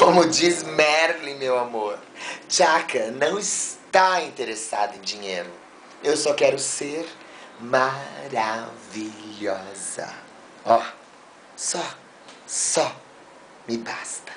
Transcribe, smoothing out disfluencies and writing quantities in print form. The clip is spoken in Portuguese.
Como diz Merlin, meu amor, Tchaka não está interessada em dinheiro. Eu só quero ser maravilhosa. Ó, só me basta.